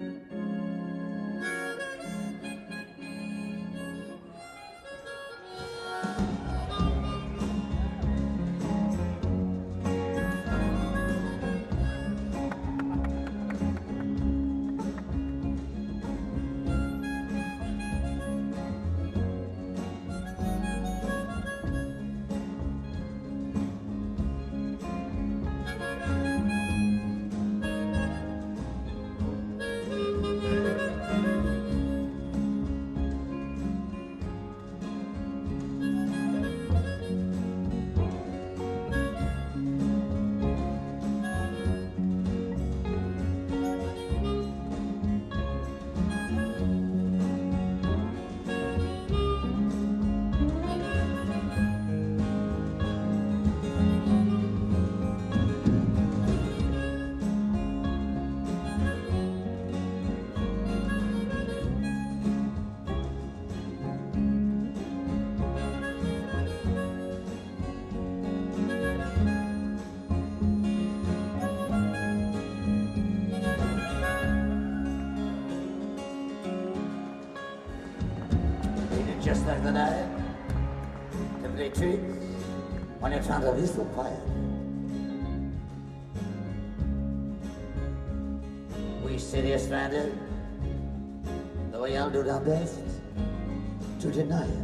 Just like the night, to play tricks when you're trying to be so quiet. We sit here stranded, though we all do our best to deny it.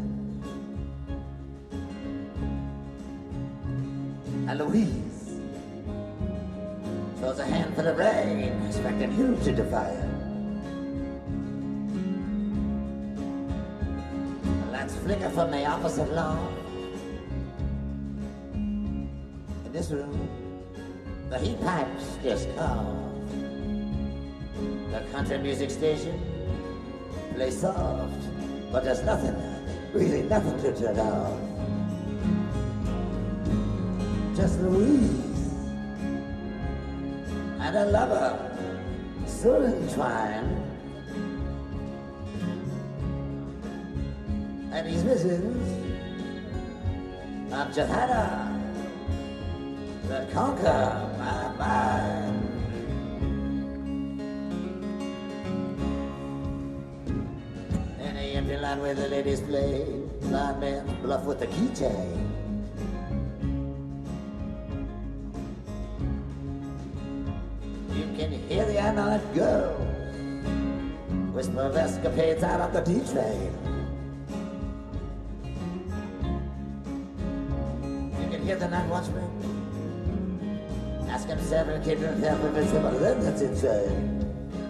And Louise throws a handful of rain, expecting you to defy it. Flicker from the opposite lawn. In this room, the heat pipes just cough. The country music station plays soft, but there's nothing, really nothing to turn off. Just Louise and a lover so entwined. And these visions of Johanna that conquer my mind. In the empty line where the ladies play, blind men bluff with the keychain. You can hear the annoyed girls whisper of escapades out on the D-train. Hear the night watchman ask himself and kid himself if it's about them that's insane.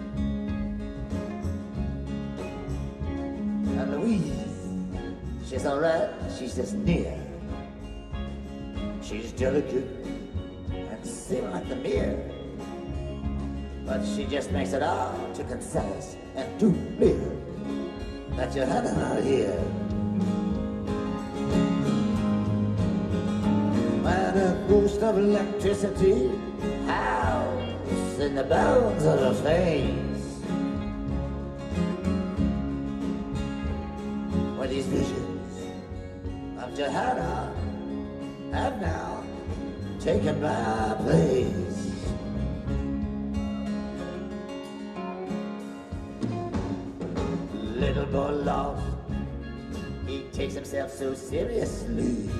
And Louise, she's alright, she's just near. She's delicate and seem like the mirror, but she just makes it all too concise and too clear that you're having out here. A ghost of electricity housed in the bones of her face, where these visions of Johanna have now taken my place. Little boy lost, he takes himself so seriously.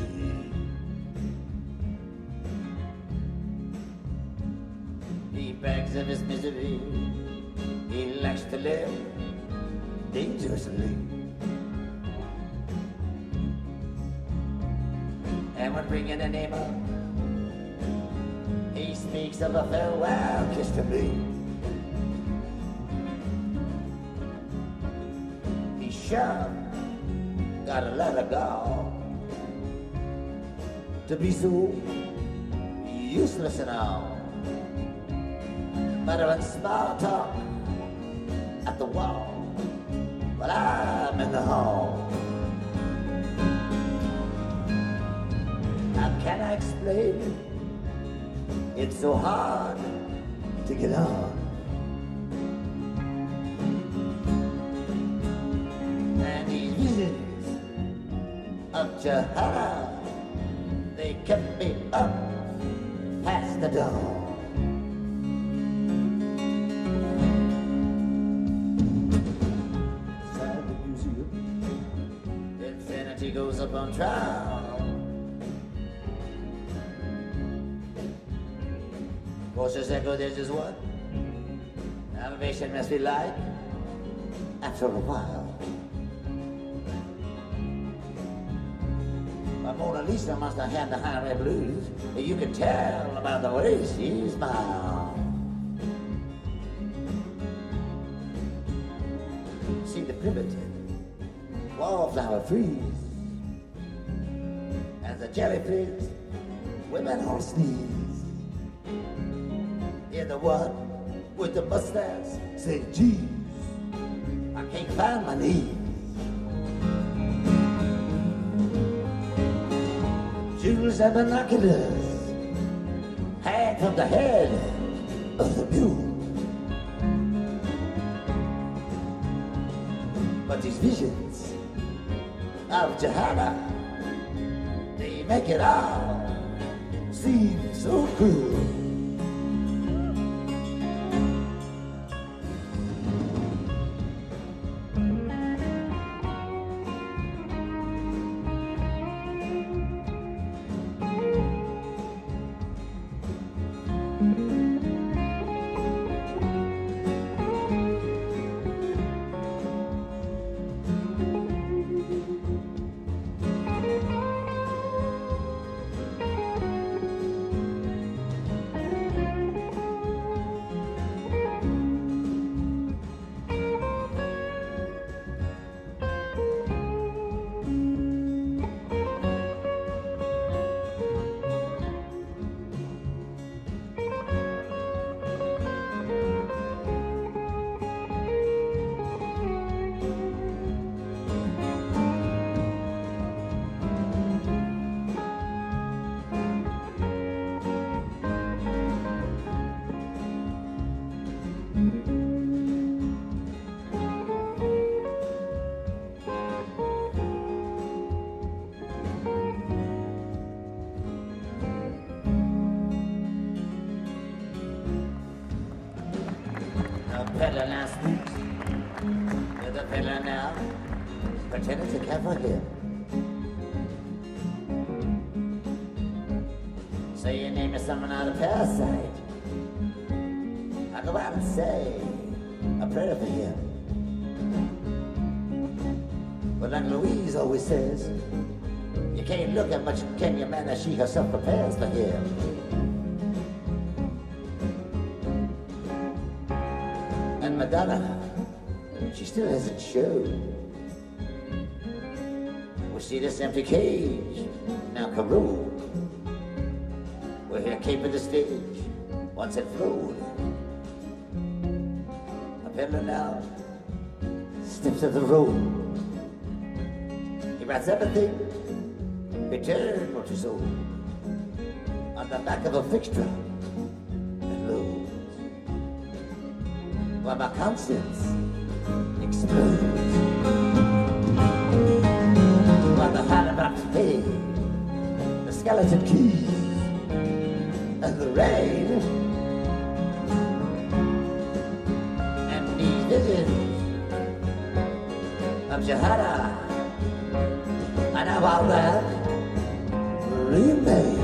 He begs of his misery, he likes to live dangerously. And when bringing a name up, he speaks of a farewell kiss to me. He sure gotta let her go, to be so useless and all. Better than small talk at the wall while I'm in the hall. How can I explain it? It's so hard to get on. And these visions of Johanna, they kept me up past the dawn. up on trial. Voices echo, there's just one. Elevation must be like after a while. But Mona Lisa must have had the highway blues. You can tell about the way she smiles. See the primitive wallflower freeze, and the jellyfish women all sneeze. Hear the one with the mustache say, geez, I can't find my knees. Jewels and binoculars hang from the head of the mule. But these visions of Johanna, they make it all seem so cruel. Peddler now speaks. You're the peddler now, pretending to care for him. Say your name is someone out of parasite. I go out and say a prayer for him. But like Louise always says, you can't look at much, can you, man, as she herself prepares for him. And Madonna, she still hasn't showed. We see this empty cage, now corrode. We're here caping the stage, once it flowed. A peddler now steps to the road. He writes everything, return what is old, on the back of a fixture that loads. While my conscience explodes, while the hard-box pay, the skeleton keys, and the rain, and these visions of Johanna, and now all that remains.